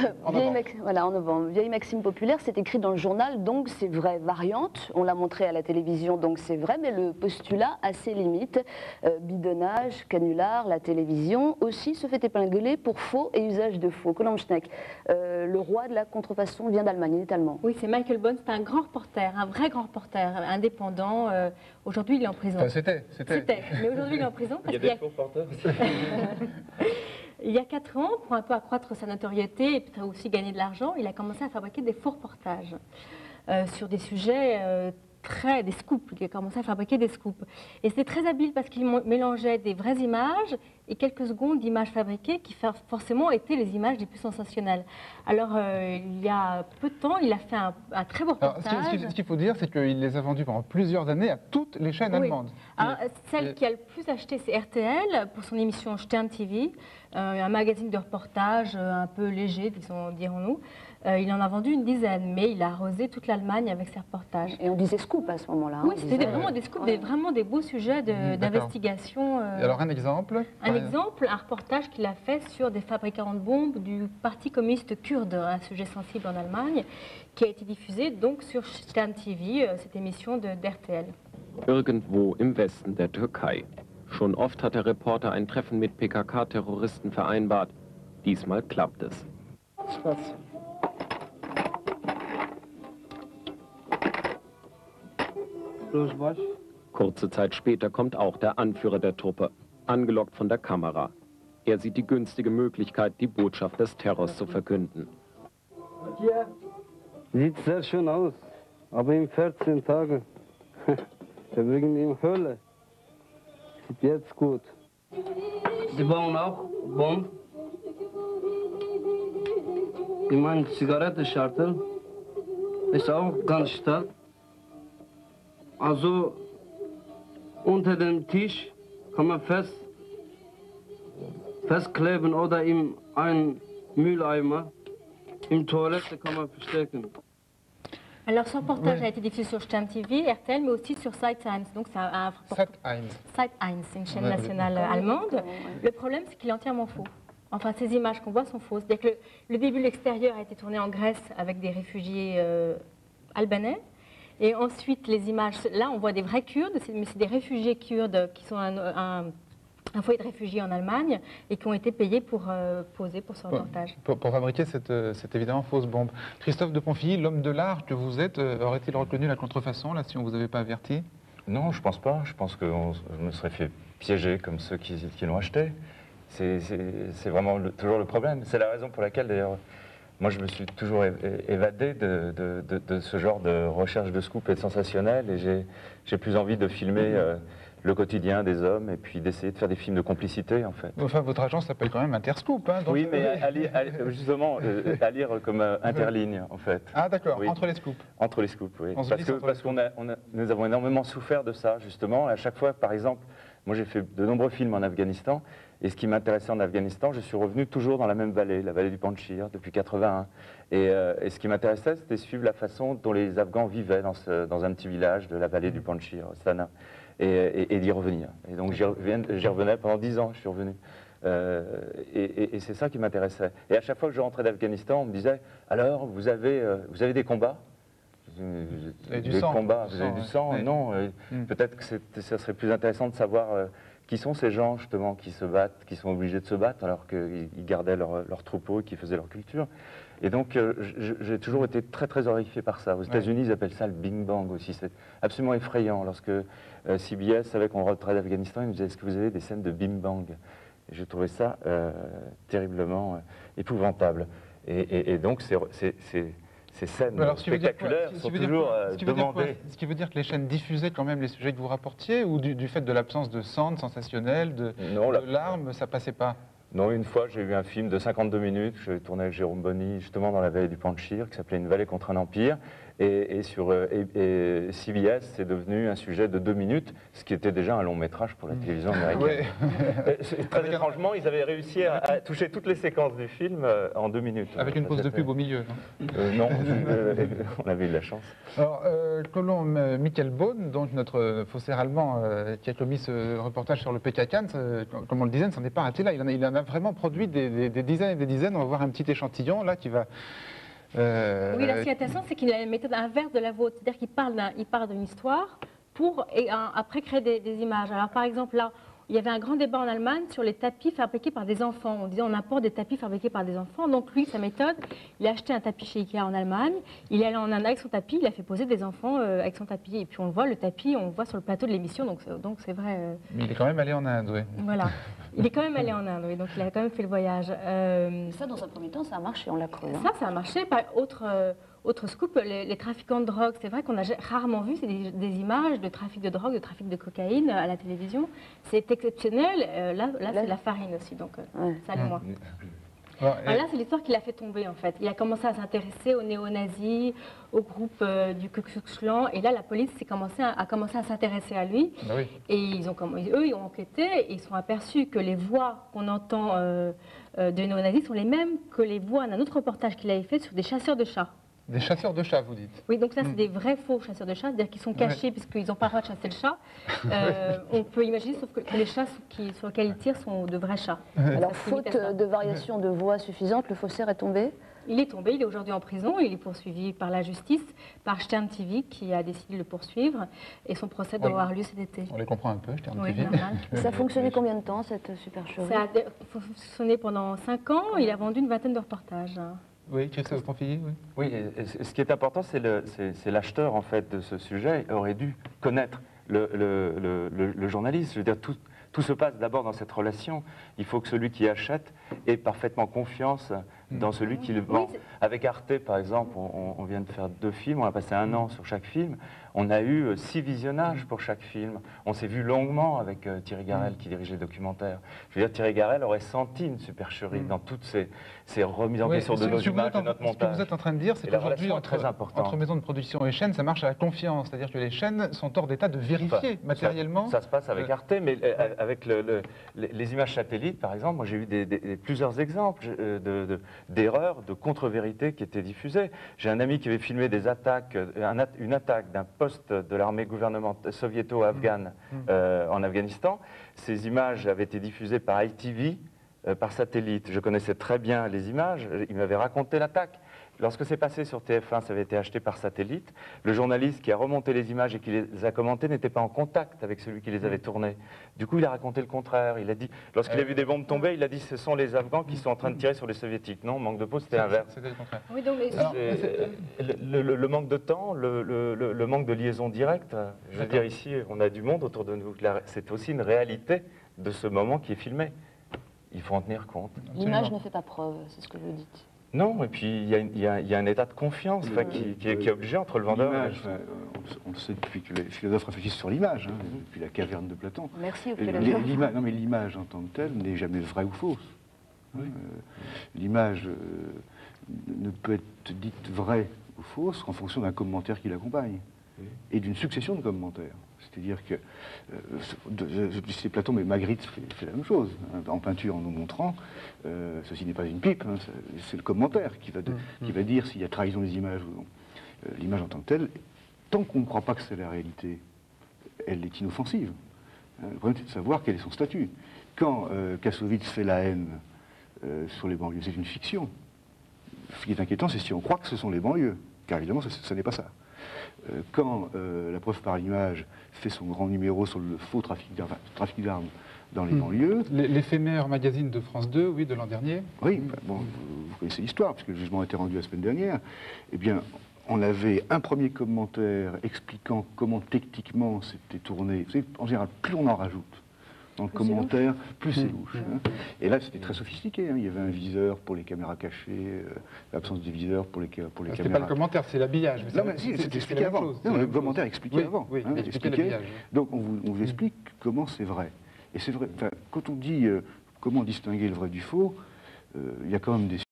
Voilà, en novembre. Vieille maxime populaire, c'est écrit dans le journal, donc c'est vrai. Variante, on l'a montré à la télévision, donc c'est vrai, mais le postulat a ses limites. Bidonnage, canular, la télévision aussi se fait épingler pour faux et usage de faux. Colombe Schneck, le roi de la contrefaçon vient d'Allemagne, il est allemand. Oui, c'est Michael Bond, c'est un grand reporter, un vrai grand reporter, indépendant. Aujourd'hui, il est en prison. Enfin, c'était. Mais aujourd'hui, il est en prison. Il y a des faux reporters. Il y a 4 ans, pour un peu accroître sa notoriété et peut-être aussi gagner de l'argent, il a commencé à fabriquer des faux reportages sur des sujets des scoops. Il a commencé à fabriquer des scoops. Et c'était très habile parce qu'il mélangeait des vraies images et quelques secondes d'images fabriquées qui forcément étaient les images les plus sensationnelles. Alors, il y a peu de temps, il a fait un très beau reportage. Alors, ce qu'il faut dire, c'est qu'il les a vendus pendant plusieurs années à toutes les chaînes allemandes. Alors, celle qui a le plus acheté, c'est RTL pour son émission Stern TV, un magazine de reportage un peu léger, dirons-nous. Il en a vendu une dizaine, mais il a arrosé toute l'Allemagne avec ses reportages. Et on disait scoop à ce moment-là. Oui, c'était vraiment des scoops, vraiment des beaux sujets d'investigation. Alors un exemple Un reportage qu'il a fait sur des fabricants de bombes du Parti communiste kurde, un sujet sensible en Allemagne, qui a été diffusé donc sur Stern TV, cette émission d'RTL. Irgendwo im Westen der Türkei. Schon oft hat der Reporter ein Treffen mit PKK-Terroristen vereinbart. Diesmal klappt es. Kurze Zeit später kommt auch der Anführer der Truppe, angelockt von der Kamera. Er sieht die günstige Möglichkeit, die Botschaft des Terrors zu verkünden. Sieht sehr schön aus, aber in 14 Tagen. Wir bringen ihm Hölle. Sieht jetzt gut. Sie bauen auch Bomben. Ich meine, Zigarettenschachtel ist auch ganz stark. Also unter dem Tisch kann man festkleben oder in einen Mülleimer. Im Toilette kann man verstecken. Alors, ce reportage a été diffusé sur Stern TV, RTL, mais aussi sur Sat 1. Donc, c'est Sat 1, c'est une chaîne nationale allemande. Le problème, c'est qu'il est entièrement faux. Enfin, ces images qu'on voit sont fausses. C'est-à-dire que le début de l'extérieur a été tourné en Grèce avec des réfugiés albanais. Et ensuite, les images, là, on voit des vrais Kurdes, mais c'est des réfugiés kurdes qui sont un foyer de réfugiés en Allemagne et qui ont été payés pour poser pour ce reportage. Pour fabriquer cette évidemment fausse bombe. Christophe de Ponfilly, l'homme de l'art que vous êtes, aurait-il reconnu la contrefaçon, là, si on ne vous avait pas averti? Non, je pense pas. Je pense que je me serais fait piéger comme ceux qui l'ont acheté. C'est vraiment toujours le problème. C'est la raison pour laquelle, d'ailleurs, moi, je me suis toujours évadé de ce genre de recherche de scoop et de sensationnel, et j'ai plus envie de filmer le quotidien des hommes et puis d'essayer de faire des films de complicité, en fait. Enfin, votre agence s'appelle quand même Interscoop, hein, donc... Oui, mais justement, à lire comme interligne, en fait. Ah, d'accord, oui. Entre les scoops. Entre les scoops, oui. Parce qu'on nous avons énormément souffert de ça, justement. À chaque fois, par exemple, moi j'ai fait de nombreux films en Afghanistan, et ce qui m'intéressait en Afghanistan, je suis revenu toujours dans la même vallée, la vallée du Panjshir, depuis 81. Et ce qui m'intéressait, c'était suivre la façon dont les Afghans vivaient dans un petit village de la vallée du Panjshir, Stana, et d'y revenir. Et donc j'y revenais pendant 10 ans, je suis revenu. Et c'est ça qui m'intéressait. Et à chaque fois que je rentrais d'Afghanistan, on me disait, alors, vous avez des combats? Vous avez du des sang. combats, vous avez du sang? Oui. Non, peut-être que ça serait plus intéressant de savoir qui sont ces gens, justement, qui se battent, qui sont obligés de se battre alors qu'ils gardaient leur troupeau et qui faisaient leur culture. Et donc, j'ai toujours été très, très horrifié par ça. Aux États-Unis, ils appellent ça le Bing Bang aussi. C'est absolument effrayant. Lorsque CBS savait qu'on rentrait d'Afghanistan, ils nous disaient, est-ce que vous avez des scènes de Bing Bang? Et j'ai trouvé ça terriblement épouvantable. Et donc, ces scènes spectaculaires sont toujours demandées. Ce qui veut dire que les chaînes diffusaient quand même les sujets que vous rapportiez, ou du fait de l'absence de sang sensationnel, de larmes, ça passait pas? Non, une fois, j'ai eu un film de 52 minutes, je tournais avec Jérôme Bonny, justement dans la vallée du Panjshir, qui s'appelait Une vallée contre un empire. Et CBS, c'est devenu un sujet de 2 minutes, ce qui était déjà un long métrage pour la télévision américaine. Très étrangement, ils avaient réussi à toucher toutes les séquences du film en 2 minutes. Avec une pause de pub au milieu, non? Non, on avait eu de la chance. Alors, Colomb Michael Bone, donc notre faussaire allemand qui a commis ce reportage sur le PK-Can, comme on le disait, ne s'en est pas arrêté là. Il en a vraiment produit des dizaines et des dizaines. On va voir un petit échantillon là qui va... Oui, là, ce qui est intéressant, c'est qu'il a une méthode inverse de la vôtre. C'est-à-dire qu'il parle d'une histoire pour après créer des images. Alors, par exemple, là, il y avait un grand débat en Allemagne sur les tapis fabriqués par des enfants. On disait on importe des tapis fabriqués par des enfants. Donc lui, sa méthode, il a acheté un tapis chez Ikea en Allemagne. Il est allé en Inde avec son tapis. Il a fait poser des enfants avec son tapis. Et puis on le voit, le tapis, on le voit sur le plateau de l'émission. Donc c'est vrai. Mais il est quand même allé en Inde, oui. Voilà. Il est quand même allé en Inde, oui. Donc il a quand même fait le voyage. Ça, dans un premier temps, ça a marché, on l'a cru. Hein. Ça a marché. Autre scoop, les trafiquants de drogue, c'est vrai qu'on a rarement vu des images de trafic de drogue, de trafic de cocaïne à la télévision. C'est exceptionnel. Là c'est la farine aussi, donc ça allait moins. Là, c'est l'histoire qui l'a fait tomber, en fait. Il a commencé à s'intéresser aux néo-nazis, au groupe du Ku Klux Klan, et là, la police a commencé à s'intéresser à lui. Ah oui. Et eux, ils ont enquêté, et ils sont aperçus que les voix qu'on entend de néo-nazis sont les mêmes que les voix d'un autre reportage qu'il avait fait sur des chasseurs de chats. Des chasseurs de chats, vous dites? Oui, donc ça, c'est des vrais faux chasseurs de chats, c'est-à-dire qu'ils sont cachés puisqu'ils n'ont pas le droit de chasser le chat. On peut imaginer, sauf que les chats sur lesquels ils tirent sont de vrais chats. Alors, faute de variation de voix suffisante, le faussaire est tombé? Il est tombé, il est aujourd'hui en prison, il est poursuivi par la justice, par Stern TV qui a décidé de le poursuivre, et son procès doit avoir lieu cet été. On les comprend un peu, Stern Oui, TV. normal. Ça a fonctionné combien de temps, cette supercherie? Ça a fonctionné pendant 5 ans, il a vendu une vingtaine de reportages. Oui, Christophe Ponfilly, oui. Oui, et ce qui est important, c'est l'acheteur en fait de ce sujet aurait dû connaître le journaliste. Je veux dire, tout se passe d'abord dans cette relation. Il faut que celui qui achète ait parfaitement confiance dans celui qui le vend. Avec Arte, par exemple, on vient de faire 2 films, on a passé 1 an sur chaque film. On a eu 6 visionnages pour chaque film. On s'est vu longuement avec Thierry Garel qui dirigeait le documentaire. Je veux dire, Thierry Garel aurait senti une supercherie dans toutes ces remises en question de nos images, de notre montage. Ce que vous êtes en train de dire, c'est qu'aujourd'hui, entre maisons de production et chaînes, ça marche à la confiance. C'est-à-dire que les chaînes sont hors d'état de vérifier matériellement. Ça se passe avec Arte, mais avec les images satellites, par exemple, moi j'ai eu plusieurs exemples d'erreurs, de contre-vérités qui étaient diffusées. J'ai un ami qui avait filmé des attaques, une attaque d'un poste de l'armée gouvernementale soviéto-afghane en Afghanistan. Ces images avaient été diffusées par ITV, par satellite. Je connaissais très bien les images, il m'avait raconté l'attaque. Lorsque c'est passé sur TF1, ça avait été acheté par satellite. Le journaliste qui a remonté les images et qui les a commentées n'était pas en contact avec celui qui les avait tournées. Du coup, il a raconté le contraire. Il a dit, lorsqu'il a vu des bombes tomber, il a dit ce sont les Afghans qui sont en train de tirer sur les Soviétiques. Non, manque de peau, c'était inverse. C'était le contraire. Oui, donc, le manque de temps, le manque de liaison directe. Je veux dire, ici, on a du monde autour de nous. C'est aussi une réalité de ce moment qui est filmé. Il faut en tenir compte. L'image ne fait pas preuve, c'est ce que vous dites. Non, et puis il y a un état de confiance qui est obligé entre le vendeur et on le sait depuis que les philosophes réfléchissent sur l'image, depuis la caverne de Platon. Merci aux philosophes. Non, mais l'image en tant que telle n'est jamais vraie ou fausse. L'image ne peut être dite vraie ou fausse qu'en fonction d'un commentaire qui l'accompagne et d'une succession de commentaires. C'est-à-dire que, c'est Platon, mais Magritte fait la même chose, en peinture, en nous montrant, ceci n'est pas une pipe, c'est le commentaire qui va dire s'il y a trahison des images ou non. L'image en tant que telle, tant qu'on ne croit pas que c'est la réalité, elle est inoffensive. Le problème, c'est de savoir quel est son statut. Quand Kassovitz fait la haine sur les banlieues, c'est une fiction. Ce qui est inquiétant, c'est si on croit que ce sont les banlieues, car évidemment, ce n'est pas ça. Quand la preuve par l'image fait son grand numéro sur le faux trafic d'armes dans les banlieues... L'éphémère magazine de France 2, oui, de l'an dernier. Oui, bon, vous connaissez l'histoire, puisque le jugement a été rendu la semaine dernière. Eh bien, on avait un premier commentaire expliquant comment techniquement c'était tourné. Vous savez, en général, plus on en rajoute dans le commentaire, plus c'est louche. Et là, c'était très sophistiqué. Il y avait un viseur pour les caméras cachées, l'absence de viseur pour les caméras... C'était pas le commentaire, c'est l'habillage. Non, mais si, c'était expliqué avant. Le commentaire expliquait avant. Oui, expliquait. Donc, on vous explique comment c'est vrai. Et c'est vrai, quand on dit comment distinguer le vrai du faux, il y a quand même des